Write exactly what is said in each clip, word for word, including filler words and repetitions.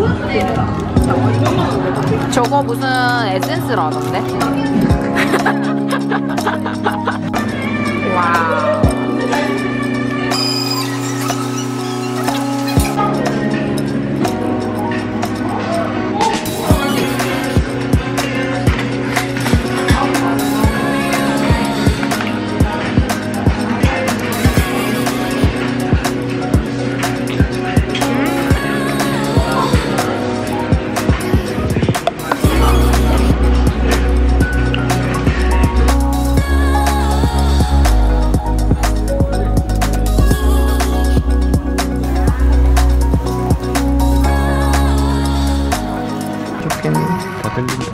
저거 무슨 에센스라 하던데? 와. 다 땡긴다.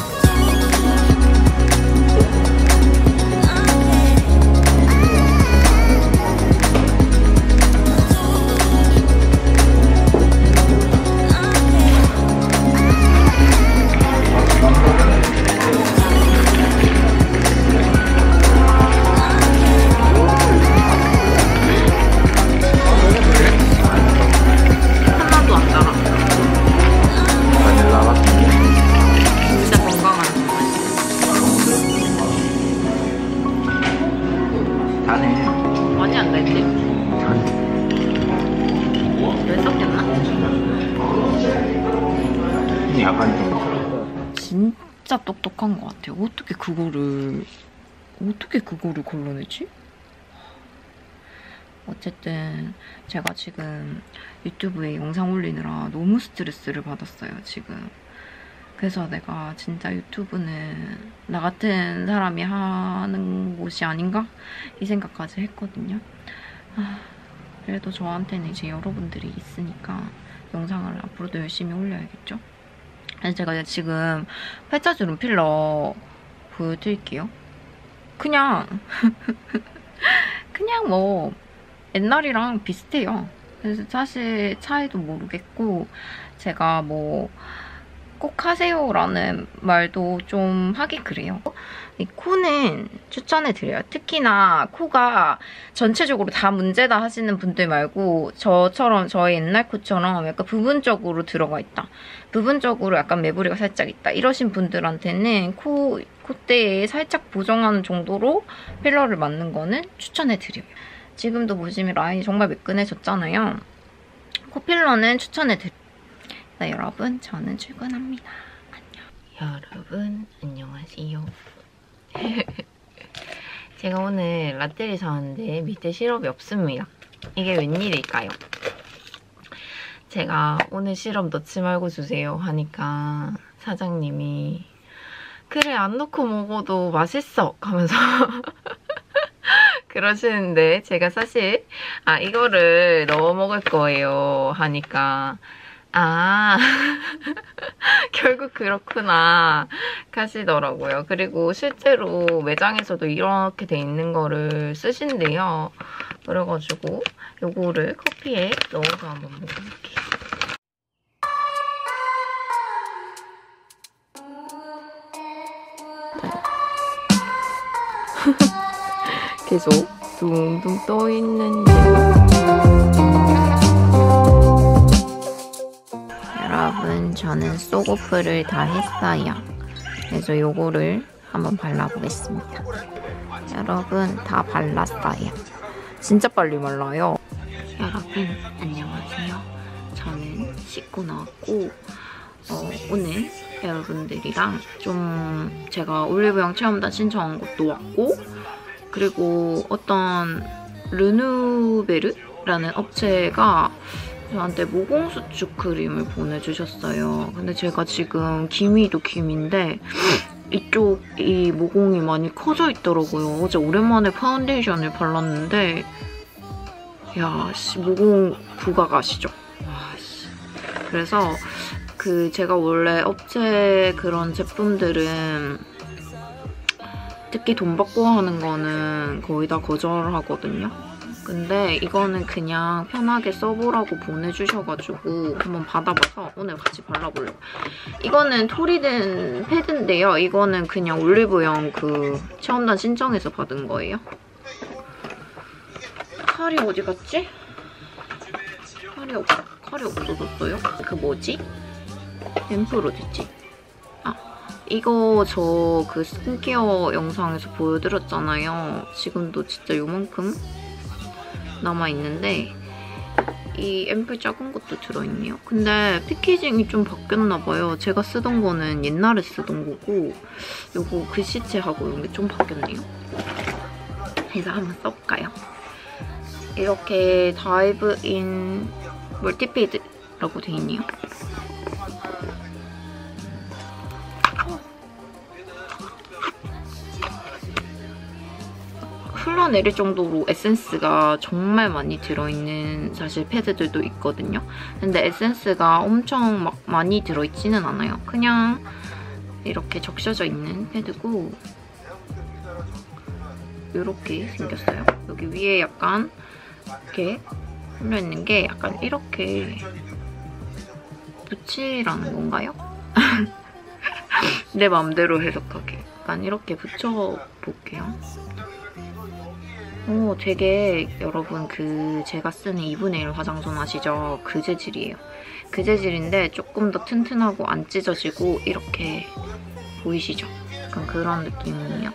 하나도 안 달아. 바닐라 맛. 진짜 건강한. 다네. 많이 안 달지? 왜 섞였나? 약간 좀. 진짜 똑똑한 것 같아요. 어떻게 그거를 어떻게 그거를 걸러내지? 어쨌든 제가 지금 유튜브에 영상 올리느라 너무 스트레스를 받았어요, 지금. 그래서 내가 진짜 유튜브는 나 같은 사람이 하는 곳이 아닌가? 이 생각까지 했거든요. 아, 그래도 저한테는 이제 여러분들이 있으니까 영상을 앞으로도 열심히 올려야겠죠? 그래서 제가 지금 팔자주름 필러 보여드릴게요. 그냥 그냥 뭐 옛날이랑 비슷해요. 그래서 사실 차이도 모르겠고 제가 뭐 꼭 하세요라는 말도 좀 하기 그래요. 이 코는 추천해드려요. 특히나 코가 전체적으로 다 문제다 하시는 분들 말고 저처럼 저의 옛날 코처럼 약간 부분적으로 들어가 있다. 부분적으로 약간 매부리가 살짝 있다. 이러신 분들한테는 코, 콧대에 살짝 보정하는 정도로 필러를 맞는 거는 추천해드려요. 지금도 보시면 라인이 정말 매끈해졌잖아요. 코 필러는 추천해드려요. 네, 여러분, 저는 출근합니다. 안녕. 여러분, 안녕하세요. 제가 오늘 라떼를 사왔는데 밑에 시럽이 없습니다. 이게 웬일일까요? 제가 오늘 시럽 넣지 말고 주세요 하니까 사장님이 그래, 안 넣고 먹어도 맛있어 하면서 그러시는데 제가 사실 아 이거를 넣어 먹을 거예요 하니까 아 결국 그렇구나 하시더라고요. 그리고 실제로 매장에서도 이렇게 돼 있는 거를 쓰신대요. 그래가지고 요거를 커피에 넣어서 한번 먹어볼게요. 계속 둥둥 떠있는 여러분, 저는 쏘고프를 다 했어요. 그래서 요거를 한번 발라보겠습니다. 여러분, 다 발랐어요. 진짜 빨리 말라요. 여러분, 안녕하세요. 저는 씻고 나왔고 어, 오늘 여러분들이랑 좀 제가 올리브영 체험단 신청한 것도 왔고 그리고 어떤 르누베르라는 업체가 저한테 모공수축 크림을 보내주셨어요. 근데 제가 지금 기미도 기미인데 이쪽 이 모공이 많이 커져 있더라고요. 어제 오랜만에 파운데이션을 발랐는데 야, 씨, 모공 부각 아시죠? 와, 씨. 그래서 그 제가 원래 업체 그런 제품들은 특히 돈 받고 하는 거는 거의 다 거절하거든요. 근데 이거는 그냥 편하게 써보라고 보내주셔가지고 한번 받아봐서 오늘 같이 발라보려고. 이거는 토리든 패드인데요. 이거는 그냥 올리브영 그 체험단 신청해서 받은 거예요. 칼이 어디 갔지? 칼이, 없, 칼이 없어졌어요? 그 뭐지? 앰플 어딨지? 아, 이거 저 그 스킨케어 영상에서 보여드렸잖아요. 지금도 진짜 요만큼 남아있는데 이 앰플 작은 것도 들어있네요. 근데 패키징이 좀 바뀌었나봐요. 제가 쓰던 거는 옛날에 쓰던 거고 요거 글씨체하고 이런 게 좀 바뀌었네요. 그래서 한번 써볼까요? 이렇게 다이브 인 멀티페이드라고 돼 있네요. 흘러내릴 정도로 에센스가 정말 많이 들어있는 사실 패드들도 있거든요. 근데 에센스가 엄청 막 많이 들어있지는 않아요. 그냥 이렇게 적셔져 있는 패드고 이렇게 생겼어요. 여기 위에 약간 이렇게 흘러있는 게 약간 이렇게 붙이라는 건가요? 내 맘대로 해석하게. 약간 이렇게 붙여볼게요. 오, 되게 여러분 그 제가 쓰는 이분의 일 화장솜 아시죠? 그 재질이에요. 그 재질인데 조금 더 튼튼하고 안 찢어지고 이렇게 보이시죠? 약간 그런 느낌이에요.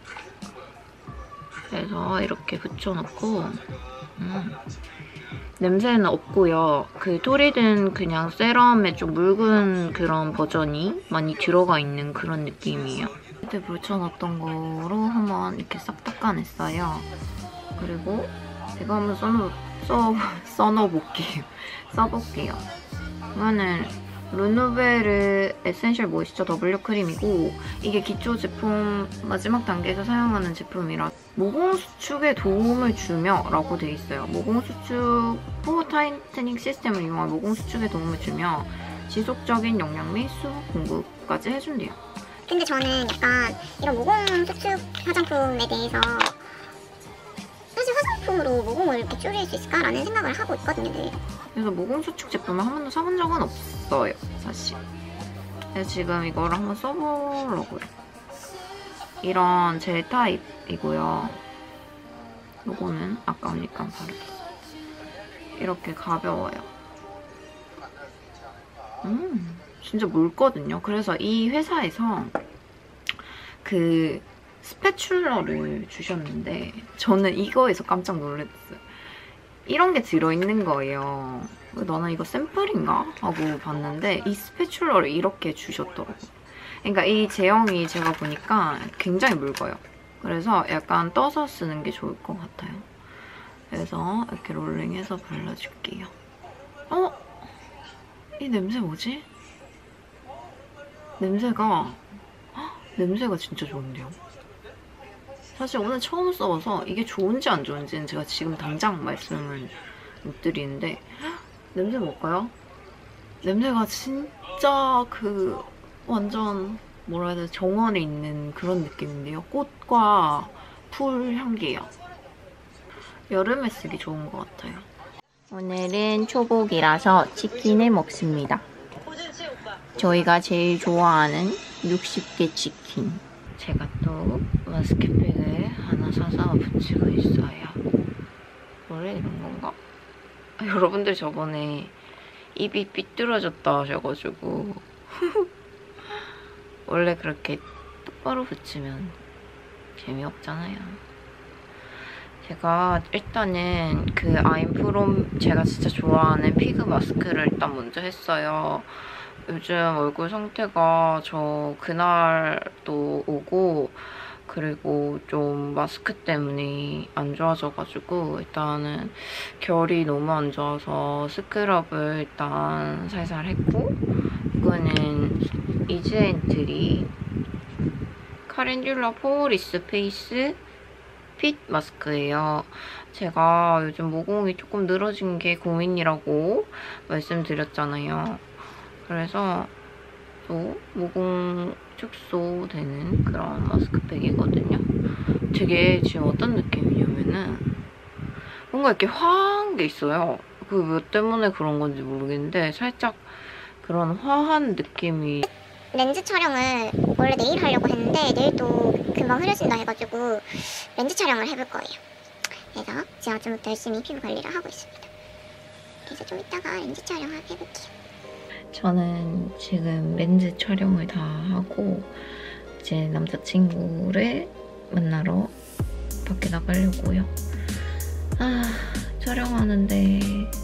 그래서 이렇게 붙여놓고 음. 냄새는 없고요. 그 토리든 그냥 세럼에 좀 묽은 그런 버전이 많이 들어가 있는 그런 느낌이에요. 그때 묻혀놨던 거로 한번 이렇게 싹 닦아냈어요. 그리고 제가 한번 써놓, 써, 써놓어볼게요. 써볼게요. 이거는 르누베르 에센셜 모이스처 W 크림이고 이게 기초 제품 마지막 단계에서 사용하는 제품이라 모공 수축에 도움을 주며 라고 돼 있어요. 모공 수축 포 타이트닝 시스템을 이용한 모공 수축에 도움을 주며 지속적인 영양 및 수분 공급까지 해준대요. 근데 저는 약간 이런 모공 수축 화장품에 대해서 사실 화장품으로 모공을 이렇게 줄일 수 있을까라는 생각을 하고 있거든요. 늘. 그래서 모공 수축 제품을 한 번도 써본 적은 없어요, 사실. 그래서 지금 이거를 한번 써보려고요. 이런 젤 타입이고요. 요거는 아까 언니가 바르겠어요. 이렇게 가벼워요. 음, 진짜 묽거든요. 그래서 이 회사에서 그 스패츌러를 주셨는데 저는 이거에서 깜짝 놀랐어요. 이런 게 들어있는 거예요. 나는 이거 샘플인가? 하고 봤는데 이 스패츌러를 이렇게 주셨더라고요. 그러니까 이 제형이 제가 보니까 굉장히 묽어요. 그래서 약간 떠서 쓰는 게 좋을 것 같아요. 그래서 이렇게 롤링해서 발라줄게요. 어? 이 냄새 뭐지? 냄새가 헉, 냄새가 진짜 좋은데요? 사실 오늘 처음 써봐서 이게 좋은지 안 좋은지는 제가 지금 당장 말씀을 못 드리는데 헉, 냄새 뭘까요? 냄새가 진짜 그 완전 뭐라 해야 되나 정원에 있는 그런 느낌인데요. 꽃과 풀 향기예요. 여름에 쓰기 좋은 것 같아요. 오늘은 초복이라서 치킨을 먹습니다. 저희가 제일 좋아하는 육십 개 치킨. 제가 또 마스크팩을 하나 사서 붙이고 있어요. 원래 이런 건가? 아, 여러분들 저번에 입이 삐뚤어졌다 하셔가지고 원래 그렇게 똑바로 붙이면 재미없잖아요. 제가 일단은 그 아임프롬 제가 진짜 좋아하는 피그 마스크를 일단 먼저 했어요. 요즘 얼굴 상태가 저 그날도 오고 그리고 좀 마스크 때문에 안 좋아져가지고 일단은 결이 너무 안 좋아서 스크럽을 일단 살살 했고 이거는 이즈엔트리 카렌듈라 포리스 페이스 핏 마스크예요. 제가 요즘 모공이 조금 늘어진 게 고민이라고 말씀드렸잖아요. 그래서 또 모공 축소되는 그런 마스크팩이거든요. 되게 지금 어떤 느낌이냐면은 뭔가 이렇게 화한 게 있어요. 그 몇 때문에 그런 건지 모르겠는데 살짝 그런 화한 느낌이. 렌즈 촬영을 원래 내일 하려고 했는데 내일 또 금방 흐려진다 해가지고 렌즈 촬영을 해볼 거예요. 그래서 지금 아침부터 열심히 피부 관리를 하고 있습니다. 그래서 좀 이따가 렌즈 촬영 해볼게요. 저는 지금 렌즈 촬영을 다 하고 제 남자친구를 만나러 밖에 나가려고요. 아, 촬영하는데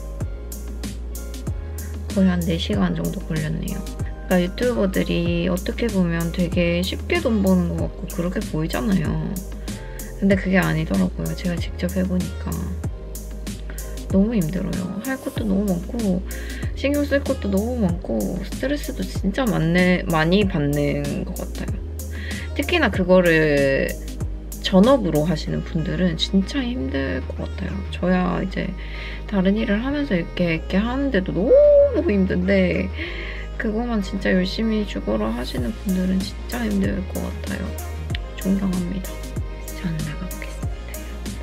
거의 한 네 시간 정도 걸렸네요. 그러니까 유튜버들이 어떻게 보면 되게 쉽게 돈 버는 것 같고 그렇게 보이잖아요. 근데 그게 아니더라고요. 제가 직접 해보니까 너무 힘들어요. 할 것도 너무 많고 신경 쓸 것도 너무 많고 스트레스도 진짜 많네, 많이 받는 것 같아요. 특히나 그거를 전업으로 하시는 분들은 진짜 힘들 것 같아요. 저야 이제 다른 일을 하면서 이렇게, 이렇게 하는데도 너무 힘든데 그거만 진짜 열심히 죽어라 하시는 분들은 진짜 힘들 것 같아요. 존경합니다. 전 나가보겠습니다.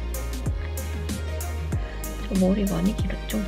저 머리 많이 길었죠?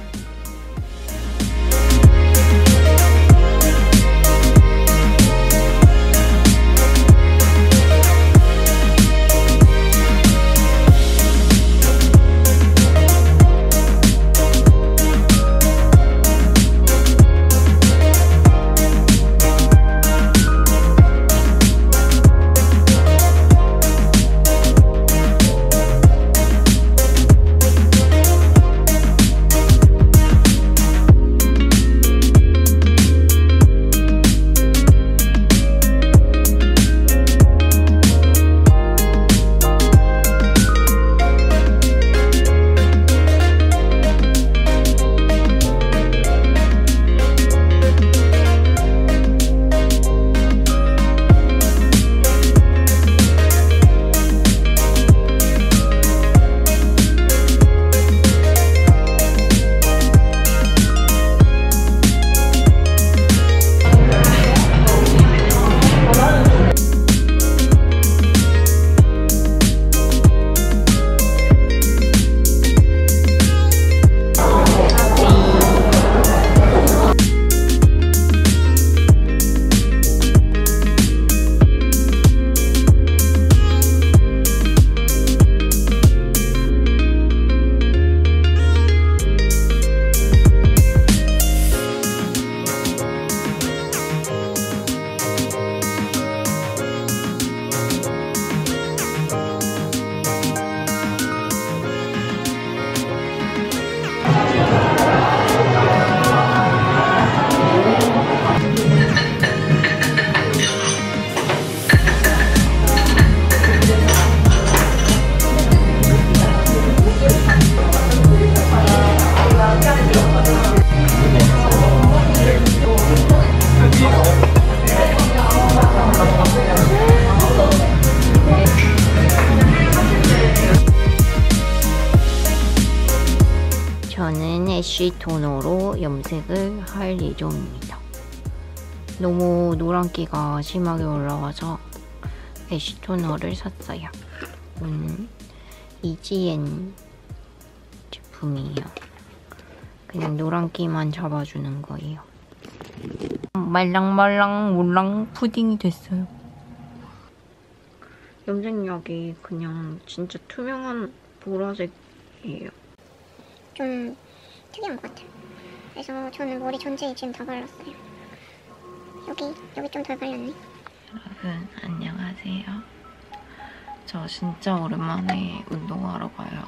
애쉬 토너로 염색을 할 예정입니다. 너무 노란기가 심하게 올라와서 애쉬 토너를 샀어요. 음, 이지엔 제품이에요. 그냥 노란기만 잡아주는 거예요. 말랑말랑 몰랑 푸딩이 됐어요. 염색약이 그냥 진짜 투명한 보라색이에요. 좀 특이한 것 같아요. 그래서 저는 머리 전체에 지금 다 발랐어요. 여기, 여기 좀 덜 발렸네. 여러분 안녕하세요. 저 진짜 오랜만에 운동하러 가요.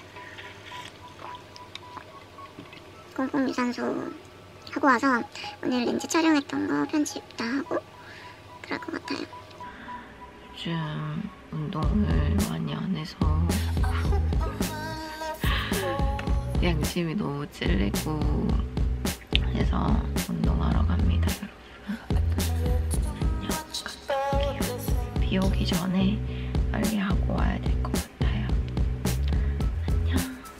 꼼꼼 유산소 하고 와서 오늘 렌즈 촬영했던 거 편집 다 하고 그럴 것 같아요. 요즘 운동을 많이 안 해서 양심이 너무 찔리고 해서 운동하러 갑니다, 여러분. 안녕. 비 오기 전에 빨리 하고 와야 될 것 같아요. 안녕.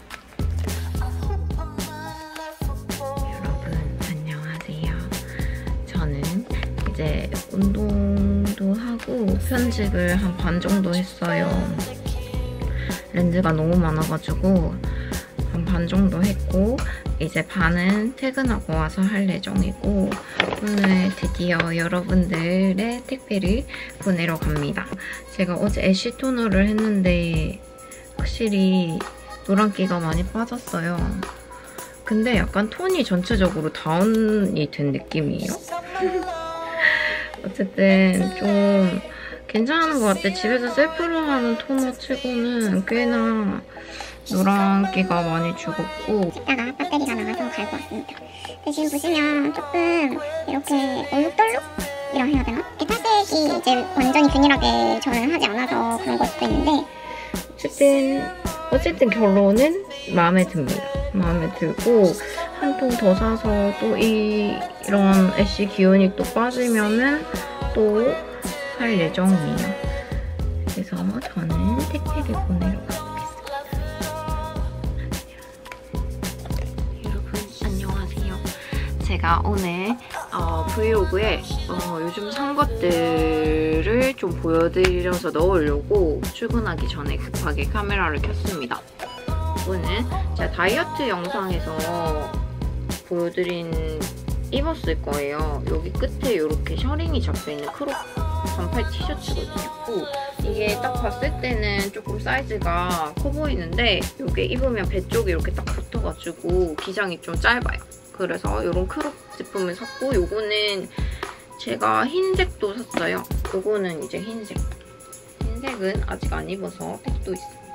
여러분 안녕하세요. 저는 이제 운동도 하고 편집을 한 반 정도 했어요. 렌즈가 너무 많아가지고 한 반 정도 했고 이제 반은 퇴근하고 와서 할 예정이고 오늘 드디어 여러분들의 택배를 보내러 갑니다. 제가 어제 애쉬 토너를 했는데 확실히 노란기가 많이 빠졌어요. 근데 약간 톤이 전체적으로 다운이 된 느낌이에요. 어쨌든 좀 괜찮은 것 같아. 집에서 셀프로 하는 토너 치고는 꽤나 노란기가 많이 죽었고. 이따가 배터리가 나가서 갈 것 같습니다. 근데 지금 보시면 조금 이렇게 얼룩덜룩이라 해야 되나? 이렇게 탈색이 이제 완전히 균일하게 저는 하지 않아서 그런 걸 수도 있는데, 어쨌든 어쨌든 결론은 마음에 듭니다. 마음에 들고 한 통 더 사서 또 이 이런 애쉬 기운이 또 빠지면은 또 살 예정이에요. 그래서 저는 택배를 보내러 가보겠습니다. 여러분 안녕하세요. 제가 오늘 어, 브이로그에 어, 요즘 산 것들을 좀 보여드려서 넣으려고 출근하기 전에 급하게 카메라를 켰습니다. 이거는 제가 다이어트 영상에서 보여드린 입었을 거예요. 여기 끝에 이렇게 셔링이 잡혀있는 크롭 반팔 티셔츠거든요. 이게 딱 봤을 때는 조금 사이즈가 커 보이는데 이게 입으면 배 쪽에 이렇게 딱 붙어가지고 기장이 좀 짧아요. 그래서 이런 크롭 제품을 샀고, 요거는 제가 흰색도 샀어요. 요거는 이제 흰색. 흰색은 아직 안 입어서 팩도 있습니다.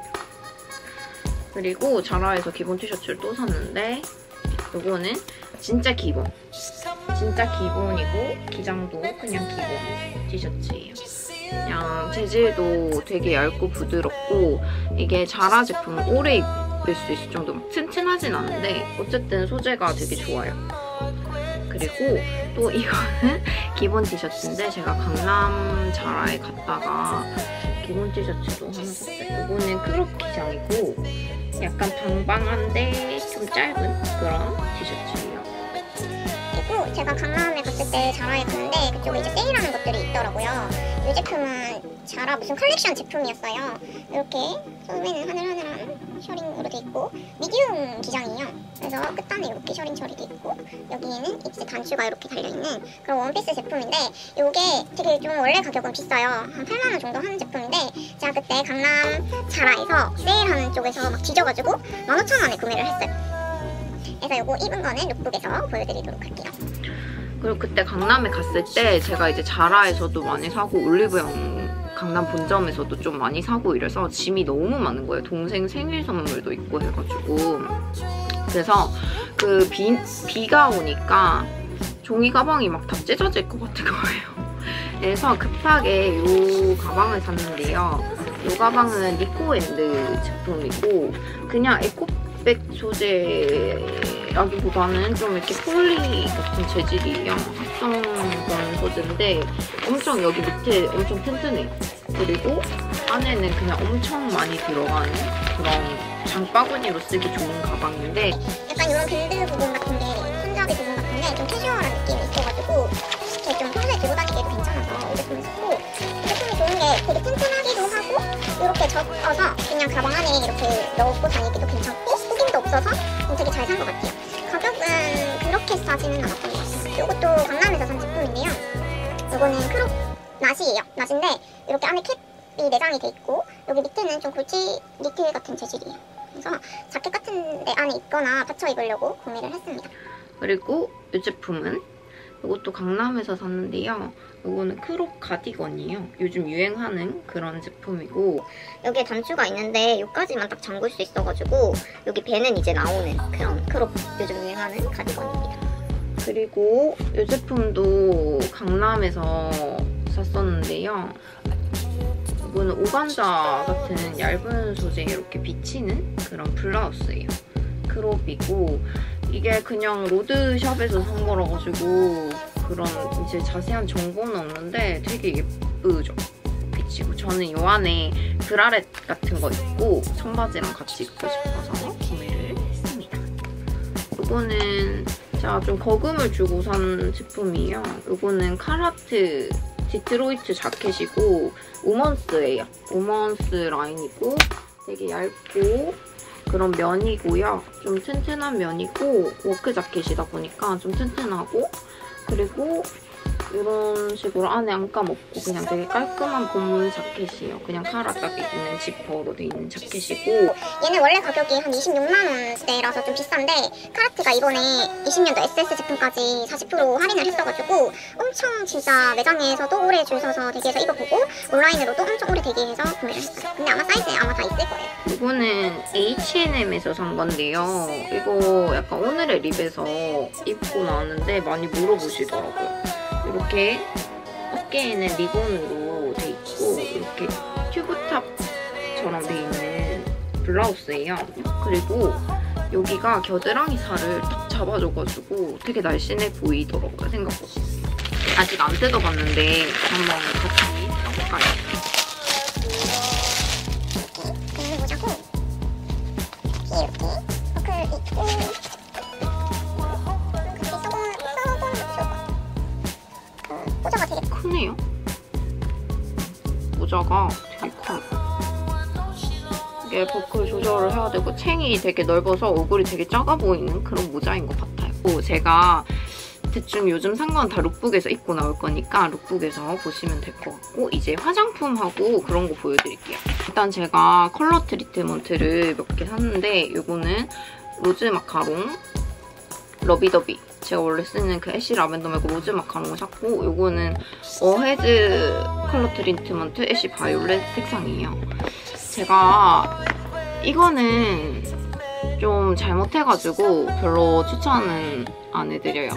그리고 자라에서 기본 티셔츠를 또 샀는데 요거는 진짜 기본. 진짜 기본이고 기장도 그냥 기본 티셔츠예요. 그냥 재질도 되게 얇고 부드럽고, 이게 자라 제품은 오래 입을 수 있을 정도 막 튼튼하진 않은데 어쨌든 소재가 되게 좋아요. 그리고 또 이거는 기본 티셔츠인데 제가 강남 자라에 갔다가 기본 티셔츠도 하나 샀어요. 이거는 크롭 기장이고 약간 방방한데 좀 짧은 그런 티셔츠예요. 그리고 제가 강남에 갔을 때 자라에 갔는데 그쪽에 이제 세일하는 것들이 있더라고요. 이 제품은 자라 무슨 컬렉션 제품이었어요. 이렇게 소매는 하늘하늘한 셔링으로 돼 있고 미디움 기장이에요. 그래서 끝단에 이렇게 셔링 처리돼 있고 여기에는 이제 단추가 이렇게 달려있는 그런 원피스 제품인데, 이게 되게 좀 원래 가격은 비싸요. 한 팔만 원 정도 하는 제품인데 제가 그때 강남 자라에서 세일하는 쪽에서 막 뒤져가지고 만 오천 원에 구매를 했어요. 그래서 이거 입은 거는 룩북에서 보여드리도록 할게요. 그리고 그때 강남에 갔을 때 제가 이제 자라에서도 많이 사고 올리브영 강남 본점에서도 좀 많이 사고 이래서 짐이 너무 많은 거예요. 동생 생일 선물도 있고 해가지고. 그래서 그 비, 비가 오니까 종이 가방이 막 다 찢어질 것 같은 거예요. 그래서 급하게 이 가방을 샀는데요. 이 가방은 니코앤드 제품이고 그냥 에코백 소재라기보다는 좀 이렇게 폴리 같은 재질이에요. 합성 그런 소재인데 엄청 여기 밑에 엄청 튼튼해요. 그리고 안에는 그냥 엄청 많이 들어가는 그런 장바구니로 쓰기 좋은 가방인데, 약간 이런 밴드 부분 같은 게, 손잡이 부분 같은 게 좀 캐주얼한 느낌이 있어가지고 이렇게 좀 평소에 들고 다니기에도 괜찮아서 이 제품을 샀고, 이 제품이 좋은 게 되게 튼튼하기도 하고 이렇게 접어서 그냥 가방 안에 이렇게 넣고 다니기도 괜찮고 후김도 없어서 되게 잘 산 것 같아요. 가격은 그렇게 싸지는 않았던 것 같아요. 이것도 강남에서 산 제품인데요. 이거는 크롭 낫이에요. 낫인데 이렇게 안에 캡이 내장이 돼 있고 여기 밑에는 좀 골지 니트 같은 재질이에요. 그래서 자켓 같은 데 안에 입거나 받쳐 입으려고 구매를 했습니다. 그리고 이 제품은 이것도 강남에서 샀는데요. 이거는 크롭 가디건이에요. 요즘 유행하는 그런 제품이고 여기에 단추가 있는데 여기까지만 딱 잠글 수 있어가지고 여기 배는 이제 나오는 그런 크롭 요즘 유행하는 가디건입니다. 그리고 이 제품도 강남에서 샀었는데요. 이거는 오간자 같은 얇은 소재에 이렇게 비치는 그런 블라우스예요. 크롭이고 이게 그냥 로드샵에서 산 거라 가지고 그런 이제 자세한 정보는 없는데 되게 예쁘죠? 비치고 저는 요 안에 브라렛 같은 거 입고 청바지랑 같이 입고 싶어서 구매를 했습니다. 이거는 제가 좀 거금을 주고 산 제품이에요. 이거는 카라트 디트로이트 자켓이고 우먼스예요. 우먼스 라인이고 되게 얇고 그런 면이고요. 좀 튼튼한 면이고 워크 자켓이다 보니까 좀 튼튼하고, 그리고 이런 식으로 안에 안 까먹고 그냥 되게 깔끔한 봄 자켓이에요. 그냥 카라 딱 있는 지퍼로 돼 있는 자켓이고 얘는 원래 가격이 한 이십육만 원대라서 좀 비싼데 카라티가 이번에 이십 년도 에스에스 제품까지 사십 퍼센트 할인을 했어가지고 엄청 진짜 매장에서도 오래 줄 서서 대기해서 입어보고 온라인으로도 엄청 오래 대기해서 구매를 했어요. 근데 아마 사이즈에 아마 다 있을 거예요. 이거는 에이치 앤 엠에서 산 건데요. 이거 약간 오늘의 립에서 입고 나왔는데 많이 물어보시더라고요. 이렇게 어깨에는 리본으로 돼 있고 이렇게 튜브탑처럼 돼 있는 블라우스예요. 그리고 여기가 겨드랑이 살을 딱 잡아줘가지고 되게 날씬해 보이더라고요, 생각보다. 아직 안 뜯어봤는데 한번 같이 써볼까요? 이렇게 모자고 이렇게 버클 있고 같이 써보면 써보면 좋을 것 같아요. 모자가 되게 크네요. 모자가 되게 커요. 이게 버클 조절을 해야 되고 챙이 되게 넓어서 얼굴이 되게 작아 보이는 그런 모자인 것 같아요. 또 제가 대충 요즘 산 건 다 룩북에서 입고 나올 거니까 룩북에서 보시면 될 것 같고 이제 화장품하고 그런 거 보여드릴게요. 일단 제가 컬러 트리트먼트를 몇 개 샀는데 이거는 로즈 마카롱 러비더비 제가 원래 쓰는 그 애쉬 라벤더 말고 로즈 마카롱을 샀고 이거는 어헤드 컬러 트리트먼트 애쉬 바이올렛 색상이에요. 제가 이거는 좀 잘못해가지고 별로 추천은 안 해드려요.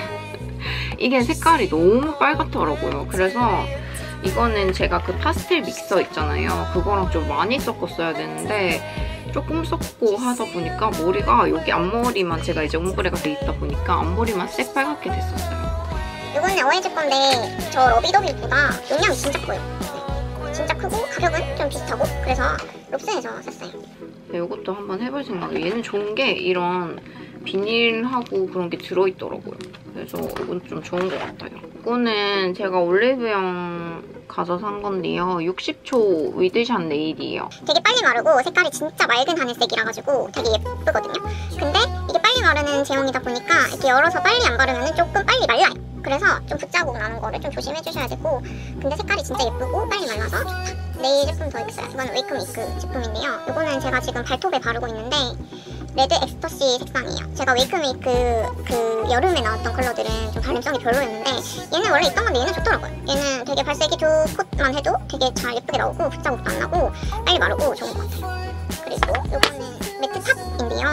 이게 색깔이 너무 빨갛더라고요. 그래서 이거는 제가 그 파스텔 믹서 있잖아요. 그거랑 좀 많이 섞었어야 되는데 조금 섞고 하다 보니까 머리가 여기 앞머리만 제가 이제 옴브레가 돼 있다 보니까 앞머리만 새빨갛게 됐었어요. 이거는 어헤드 건데 저 러비더비보다 용량이 진짜 커요. 네. 진짜 크고 가격은 좀 비슷하고 그래서 롭스에서 샀어요. 네, 이것도 한번 해볼 생각이에요. 얘는 좋은 게 이런 비닐하고 그런 게 들어있더라고요. 그래서 이건 좀 좋은 것 같아요. 이거는 제가 올리브영 가서 산 건데요. 육십 초 위드샷 네일이에요. 되게 빨리 마르고 색깔이 진짜 맑은 하늘색이라 가지고 되게 예쁘거든요. 근데 이게 빨리 마르는 제형이다 보니까 이렇게 열어서 빨리 안 바르면 조금 빨리 말라요. 그래서 좀 붓자국 나는 거를 좀 조심해 주셔야 되고 근데 색깔이 진짜 예쁘고 빨리 말라서 좋다. 네일 제품 더 있어요. 이거는 웨이크메이크 제품인데요. 이거는 제가 지금 발톱에 바르고 있는데 레드 엑스터시 색상이에요. 제가 웨이크메이크 그 여름에 나왔던 컬러들은 좀 발림성이 별로였는데 얘는 원래 있던 건데 얘는 좋더라고요. 얘는 되게 발색이 두 콧만 해도 되게 잘 예쁘게 나오고 붓자국도 안 나고 빨리 마르고 좋은 것 같아요. 그리고 이거는 매트탑인데요.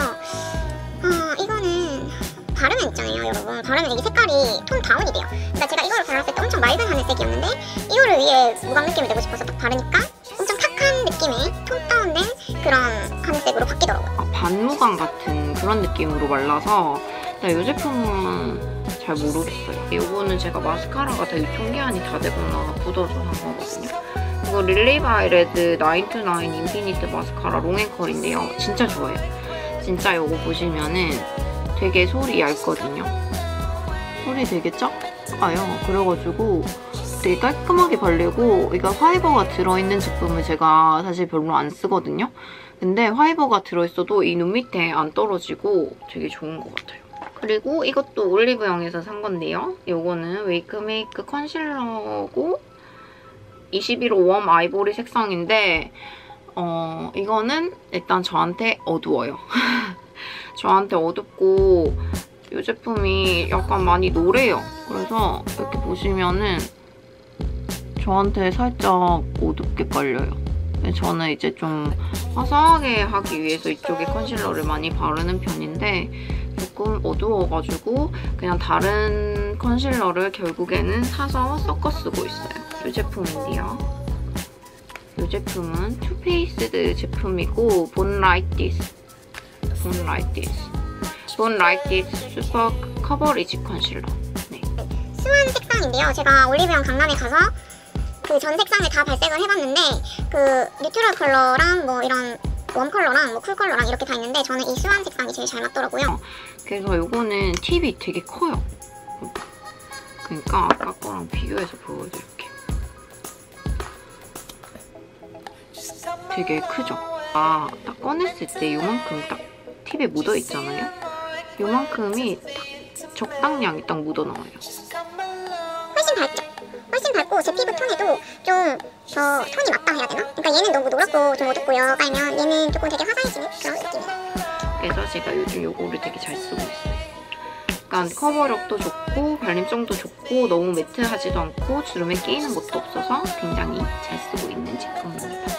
아 이거는 바르면 있잖아요 여러분. 바르면 이게 색깔이 톤 다운이 돼요. 그러니까 제가 이걸 발랐을 때 엄청 맑은 하늘색이었는데 이거를 위에 무광 느낌을 내고 싶어서 딱 바르니까 엄청 탁한 느낌의 톤 다운된 그런 하늘색으로 바뀌더라고요. 아, 반무광 같은 그런 느낌으로 말라서 이 제품은 잘 모르겠어요. 이거는 제가 마스카라가 다 유통기한이 다 되고 나서 굳어서 산 거거든요. 이거 릴리바이레드 나인투나인 인피니트 마스카라 롱앤컬인데요. 진짜 좋아요. 진짜 이거 보시면은 되게 솔이 얇거든요. 솔이 되게 작아요. 그래가지고 되게 깔끔하게 발리고 이거 화이버가 들어있는 제품을 제가 사실 별로 안 쓰거든요. 근데 화이버가 들어있어도 이 눈 밑에 안 떨어지고 되게 좋은 것 같아요. 그리고 이것도 올리브영에서 산 건데요. 이거는 웨이크메이크 컨실러고 이십일 호 웜 아이보리 색상인데 어 이거는 일단 저한테 어두워요. 저한테 어둡고 이 제품이 약간 많이 노래요. 그래서 이렇게 보시면은 저한테 살짝 어둡게 깔려요. 저는 이제 좀 화사하게 하기 위해서 이쪽에 컨실러를 많이 바르는 편인데 조금 어두워가지고 그냥 다른 컨실러를 결국에는 사서 섞어 쓰고 있어요. 이 제품인데요. 이 제품은 투페이스드 제품이고 Born Like This. Born Like This. Born Like This 슈퍼 커버리지 컨실러. 네. 스완 색상인데요. 제가 올리브영 강남에 가서 그 전 색상을 다 발색을 해봤는데 그 뉴트럴 컬러랑 뭐 이런 웜 컬러랑 뭐 쿨 컬러랑 이렇게 다 있는데 저는 이 스완 색상이 제일 잘 맞더라고요. 그래서 이거는 팁이 되게 커요. 그러니까 아까 거랑 비교해서 보여드릴게요. 되게 크죠? 아, 딱 꺼냈을 때 요만큼 딱 팁에 묻어있잖아요? 요만큼이 딱 적당량이 딱 묻어나와요. 훨씬 밝죠. 훨씬 밝고 제 피부 톤에도 좀 더 톤이 맞다 해야 되나? 그러니까 얘는 너무 노랗고 좀 어둡고요. 아니면 얘는 조금 되게 화사해지는 그런 느낌이에요. 그래서 제가 요즘 요거를 되게 잘 쓰고 있어요. 약간 커버력도 좋고 발림성도 좋고 너무 매트하지도 않고 주름에 끼이는 것도 없어서 굉장히 잘 쓰고 있는 제품입니다.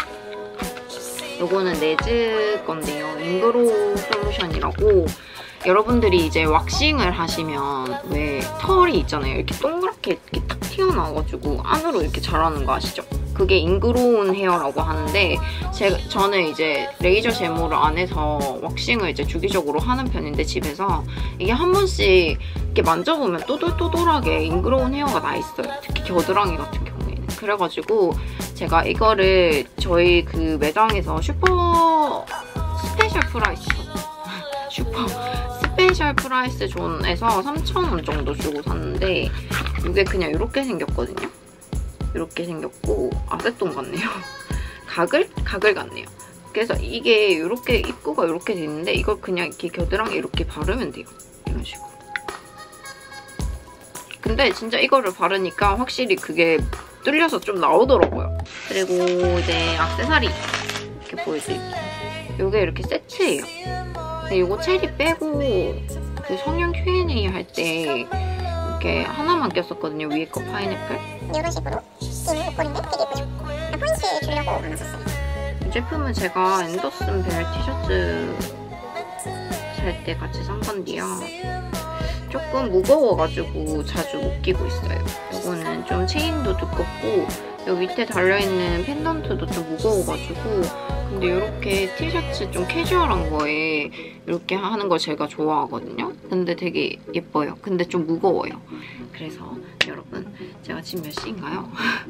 요거는 네즈 건데요. 잉그로우 솔루션이라고 여러분들이 이제 왁싱을 하시면 왜 털이 있잖아요. 이렇게 동그랗게 이렇게 딱 튀어나와가지고 안으로 이렇게 자라는 거 아시죠? 그게 잉그로운 헤어라고 하는데 제, 저는 이제 레이저 제모를 안 해서 왁싱을 이제 주기적으로 하는 편인데 집에서 이게 한 번씩 이렇게 만져보면 또돌또돌하게 잉그로운 헤어가 나 있어요. 특히 겨드랑이 같은 경우에는. 그래가지고 제가 이거를 저희 그 매장에서 슈퍼 스페셜 프라이스 슈퍼 스페셜 프라이스 존에서 삼천 원 정도 주고 샀는데 이게 그냥 이렇게 생겼거든요. 이렇게 생겼고 아세톤 같네요. 가글? 가글 같네요. 그래서 이게 이렇게 입구가 이렇게 돼 있는데 이걸 그냥 이렇게 겨드랑이에 이렇게 바르면 돼요. 이런 식으로. 근데 진짜 이거를 바르니까 확실히 그게 뚫려서 좀 나오더라고요. 그리고 이제 액세서리 이렇게 보여드릴게요. 이게 이렇게 세트예요. 근데 이거 체리 빼고 그 성형 큐 앤 에이 할 때 이렇게 하나만 꼈었거든요. 위에 거 파인애플. 이런 식으로 끼는 목걸이인데 되게 예쁘죠? 포인트 주려고 하나 샀어요. 이 제품은 제가 앤더슨 벨 티셔츠 살 때 같이 산 건데요. 조금 무거워가지고 자주 못 끼고 있어요. 이거는 좀 체인도 두껍고 여기 밑에 달려있는 펜던트도 좀 무거워가지고 근데 이렇게 티셔츠 좀 캐주얼한 거에 이렇게 하는 걸 제가 좋아하거든요. 근데 되게 예뻐요. 근데 좀 무거워요. 그래서 여러분 제가 지금 몇 시인가요?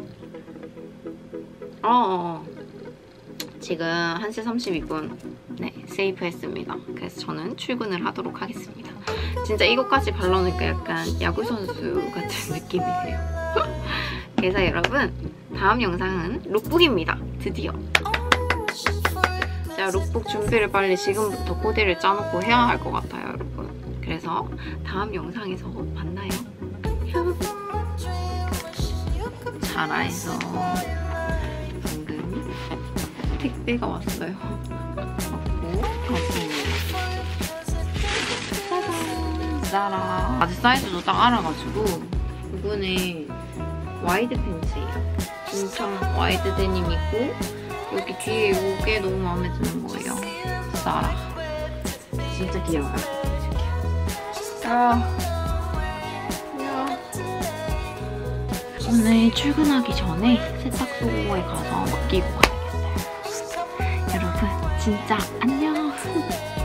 어, 지금 한 시 삼십이 분 네, 세이프 했습니다. 그래서 저는 출근을 하도록 하겠습니다. 진짜 이것까지 발라놓으니까 약간 야구선수 같은 느낌이에요. 그래서 여러분 다음 영상은 룩북입니다. 드디어. 제가 룩북 준비를 빨리 지금부터 코디를 짜놓고 해야 할 것 같아요, 여러분. 그래서 다음 영상에서 만나요. 자라에서 방금 택배가 왔어요. 왔고 짜잔! 자라. 아직 사이즈도 딱 알아가지고 이번에 와이드 팬츠예요. 엄청 와이드 데님이고 여기 뒤에 이게 너무 마음에 드는 거예요. 자라. 진짜 귀여워요. 아, 야. 오늘 출근하기 전에 세탁소에 가서 맡기고 가야겠어요. 여러분 진짜 안녕.